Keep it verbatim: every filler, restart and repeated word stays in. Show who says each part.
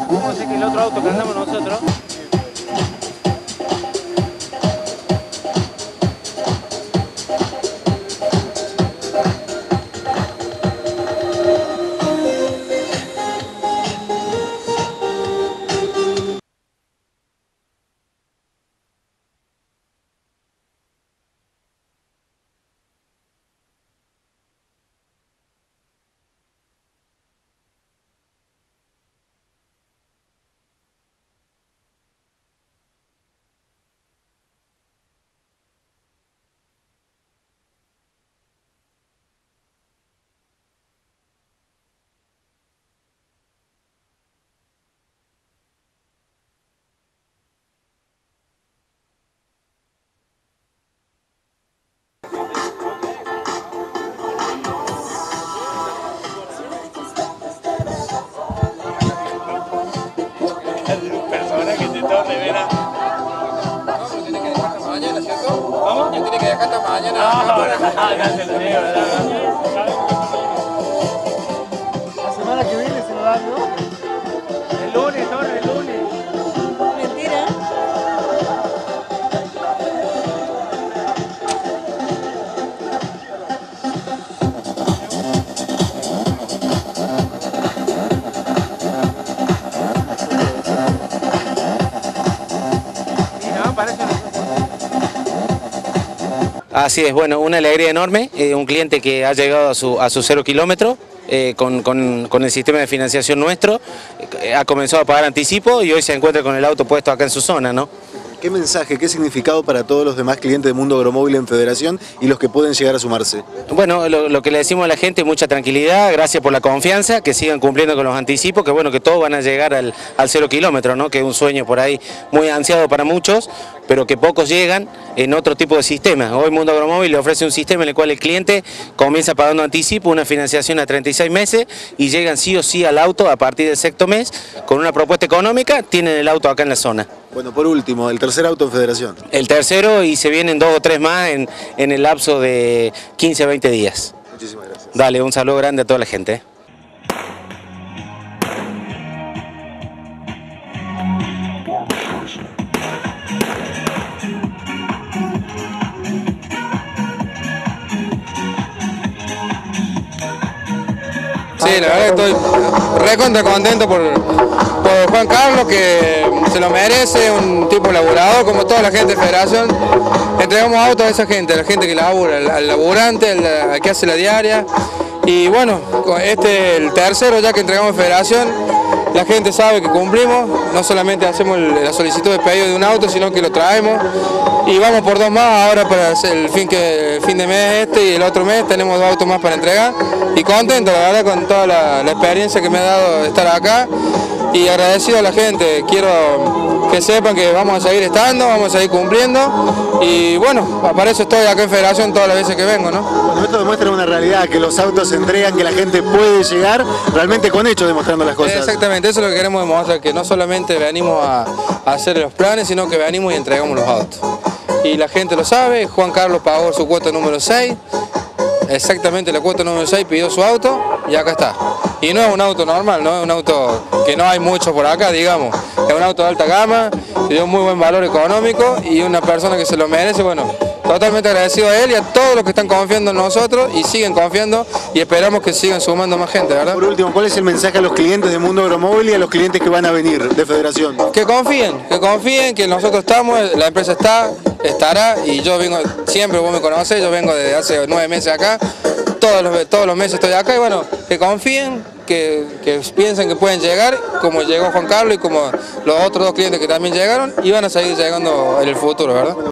Speaker 1: Vamos a hacer que el otro auto que andamos nosotros.
Speaker 2: ¿Cómo? Ya tiene que dejar hasta mañana.
Speaker 1: No, ya se lo digo, ¿verdad?
Speaker 3: La semana que viene se lo dan, ¿no?
Speaker 1: El lunes, no, el lunes.
Speaker 4: Mentira.
Speaker 1: Y no, parece.
Speaker 5: Así es, bueno, una alegría enorme, eh, un cliente que ha llegado a su, a su cero kilómetro eh, con, con, con el sistema de financiación nuestro, eh, ha comenzado a pagar anticipo y hoy se encuentra con el auto puesto acá en su zona, ¿no?
Speaker 3: ¿Qué mensaje, qué significado para todos los demás clientes de Mundo Agromóvil en Federación y los que pueden llegar a sumarse?
Speaker 5: Bueno, lo, lo que le decimos a la gente, mucha tranquilidad, gracias por la confianza, que sigan cumpliendo con los anticipos, que bueno, que todos van a llegar al, al cero kilómetro, ¿no? Que es un sueño por ahí muy ansiado para muchos, pero que pocos llegan en otro tipo de sistema. Hoy Mundo Agromóvil le ofrece un sistema en el cual el cliente comienza pagando anticipo, una financiación a treinta y seis meses y llegan sí o sí al auto a partir del sexto mes, con una propuesta económica, tienen el auto acá en la zona.
Speaker 3: Bueno, por último, el tercer auto en Federación.
Speaker 5: El tercero y se vienen dos o tres más en, en el lapso de quince a veinte días.
Speaker 3: Muchísimas gracias.
Speaker 5: Dale, un saludo grande a toda la gente. ¿eh?
Speaker 2: Sí, la verdad que estoy recontra contento por, por Juan Carlos, que se lo merece, un tipo laburador como toda la gente de Federación. Entregamos autos a esa gente, a la gente que labura, al, al laburante, al, al que hace la diaria. Y bueno, este es el tercero ya que entregamos en Federación. La gente sabe que cumplimos, no solamente hacemos el, la solicitud de pedido de un auto, sino que lo traemos. Y vamos por dos más ahora para hacer el fin, que, el fin de mes este y el otro mes tenemos dos autos más para entregar. Y contento, la verdad, con toda la, la experiencia que me ha dado estar acá. Y agradecido a la gente, quiero que sepan que vamos a seguir estando, vamos a seguir cumpliendo. Y bueno, para eso estoy acá en Federación todas las veces que vengo, ¿no?
Speaker 3: Bueno, esto demuestra una realidad, que los autos se entregan, que la gente puede llegar realmente con hechos demostrando las cosas.
Speaker 2: Exactamente, eso es lo que queremos demostrar, que no solamente venimos a, a hacer los planes, sino que venimos y entregamos los autos. Y la gente lo sabe, Juan Carlos pagó su cuota número seis, exactamente la cuota número seis, pidió su auto y acá está. Y no es un auto normal, no es un auto que no hay mucho por acá, digamos. Es un auto de alta gama, de un muy buen valor económico y una persona que se lo merece, bueno, totalmente agradecido a él y a todos los que están confiando en nosotros y siguen confiando y esperamos que sigan sumando más gente, ¿verdad?
Speaker 3: Por último, ¿cuál es el mensaje a los clientes de Mundo Agromóvil y a los clientes que van a venir de Federación?
Speaker 2: Que confíen, que confíen, que nosotros estamos, la empresa está, estará y yo vengo, siempre vos me conocés, yo vengo desde hace nueve meses acá, todos los, todos los meses estoy acá y bueno, que confíen, que, que piensen que pueden llegar, como llegó Juan Carlos y como los otros dos clientes que también llegaron y van a seguir llegando en el futuro, ¿verdad?